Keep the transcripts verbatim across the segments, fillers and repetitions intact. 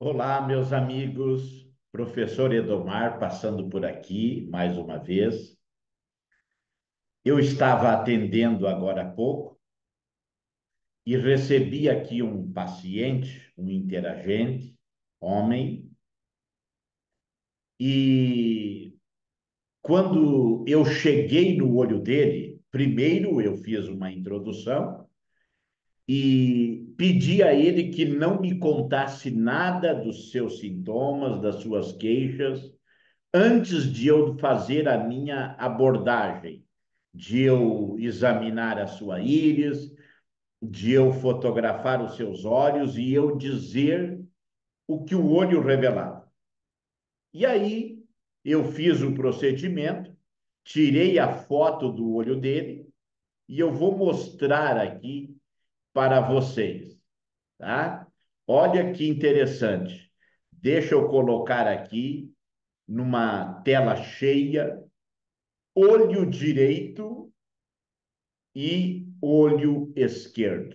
Olá, meus amigos. Professor Edomar passando por aqui mais uma vez. Eu estava atendendo agora há pouco e recebi aqui um paciente, um interagente, homem, e quando eu cheguei no olho dele, primeiro eu fiz uma introdução e pedi a ele que não me contasse nada dos seus sintomas, das suas queixas, antes de eu fazer a minha abordagem, de eu examinar a sua íris, de eu fotografar os seus olhos e eu dizer o que o olho revelava. E aí eu fiz o procedimento, tirei a foto do olho dele e eu vou mostrar aqui para vocês, tá? Olha que interessante. Deixa eu colocar aqui numa tela cheia olho direito e olho esquerdo.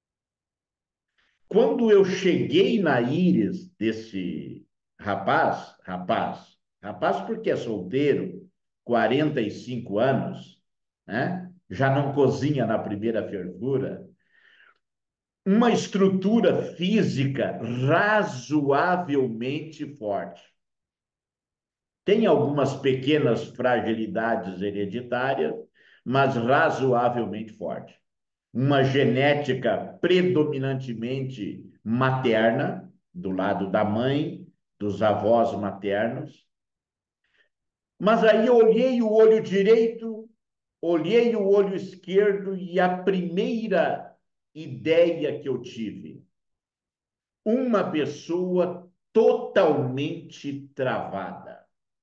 Quando eu cheguei na íris desse rapaz, rapaz, rapaz porque é solteiro, quarenta e cinco anos, né? Já não cozinha na primeira fervura, uma estrutura física razoavelmente forte. Tem algumas pequenas fragilidades hereditárias, mas razoavelmente forte. Uma genética predominantemente materna, do lado da mãe, dos avós maternos. Mas aí eu olhei o olho direito, olhei o olho esquerdo e a primeira ideia que eu tive, uma pessoa totalmente travada.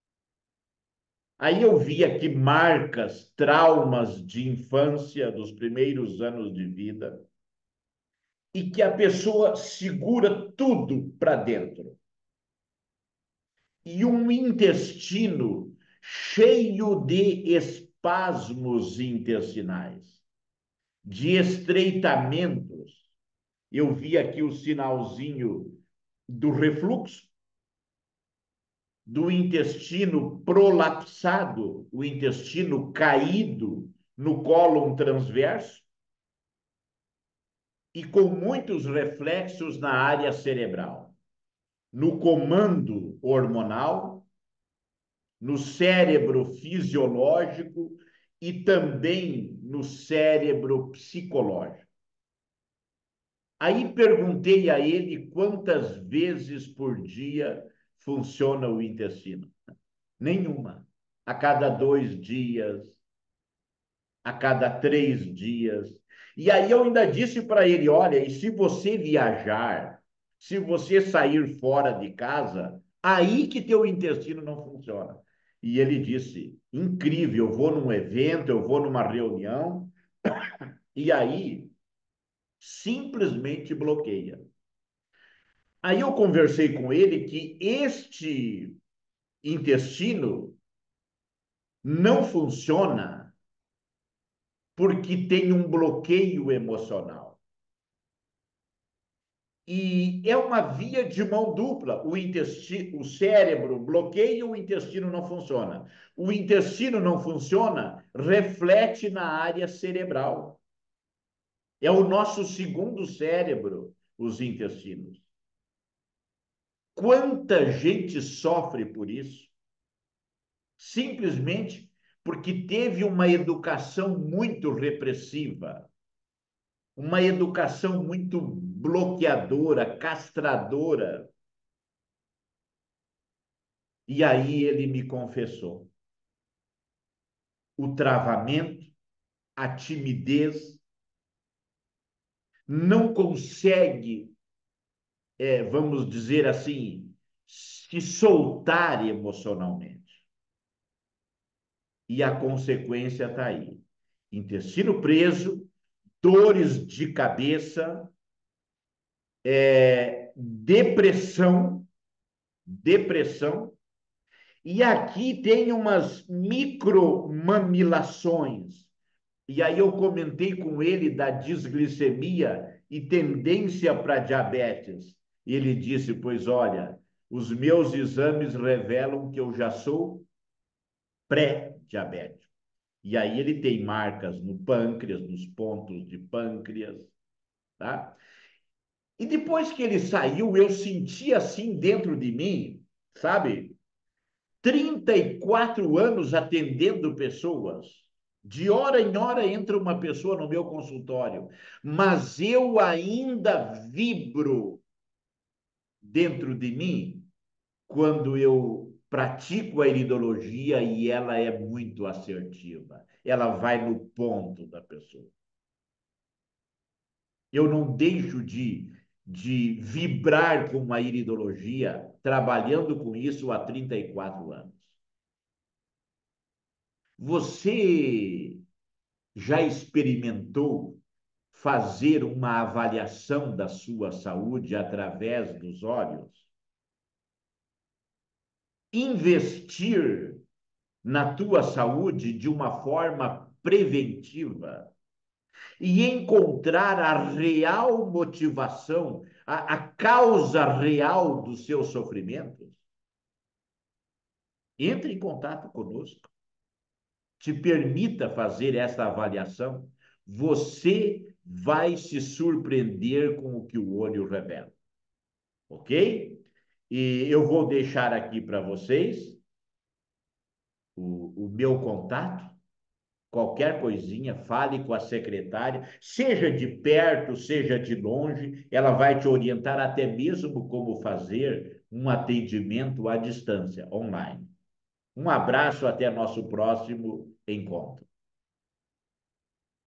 Aí eu vi aqui marcas, traumas de infância, dos primeiros anos de vida, e que a pessoa segura tudo para dentro. E um intestino cheio de espasmos intestinais, de estreitamentos. Eu vi aqui o sinalzinho do refluxo, do intestino prolapsado, o intestino caído no cólon transverso e com muitos reflexos na área cerebral, no comando hormonal, no cérebro fisiológico e também no cérebro psicológico. Aí perguntei a ele quantas vezes por dia funciona o intestino. Nenhuma. A cada dois dias, a cada três dias. E aí eu ainda disse para ele: olha, e se você viajar, se você sair fora de casa, aí que teu intestino não funciona. E ele disse: incrível, eu vou num evento, eu vou numa reunião, e aí simplesmente bloqueia. Aí eu conversei com ele que este intestino não funciona porque tem um bloqueio emocional. E é uma via de mão dupla. O intestino, o cérebro bloqueia, o intestino não funciona. O intestino não funciona, reflete na área cerebral. É o nosso segundo cérebro, os intestinos. Quanta gente sofre por isso? Simplesmente porque teve uma educação muito repressiva, uma educação muito bloqueadora, castradora. E aí ele me confessou o travamento, a timidez, não consegue, é, vamos dizer assim, se soltar emocionalmente. E a consequência está aí. Intestino preso, dores de cabeça, é, depressão, depressão, e aqui tem umas micromamilações. E aí eu comentei com ele da disglicemia e tendência para diabetes. E ele disse: Pois olha, os meus exames revelam que eu já sou pré-diabético. E aí ele tem marcas no pâncreas, nos pontos de pâncreas, tá? E depois que ele saiu, eu senti assim dentro de mim, sabe? Trinta e quatro anos atendendo pessoas. De hora em hora entra uma pessoa no meu consultório, mas eu ainda vibro dentro de mim quando eu pratico a iridologia e ela é muito assertiva. Ela vai no ponto da pessoa. Eu não deixo de, de vibrar com a iridologia, trabalhando com isso há trinta e quatro anos. Você já experimentou fazer uma avaliação da sua saúde através dos olhos? Investir na tua saúde de uma forma preventiva e encontrar a real motivação, a, a causa real dos seus sofrimentos? Entre em contato conosco, te permita fazer essa avaliação, você vai se surpreender com o que o olho revela, ok? E eu vou deixar aqui para vocês o, o meu contato. Qualquer coisinha, fale com a secretária, seja de perto, seja de longe, ela vai te orientar até mesmo como fazer um atendimento à distância, online. Um abraço, até nosso próximo encontro.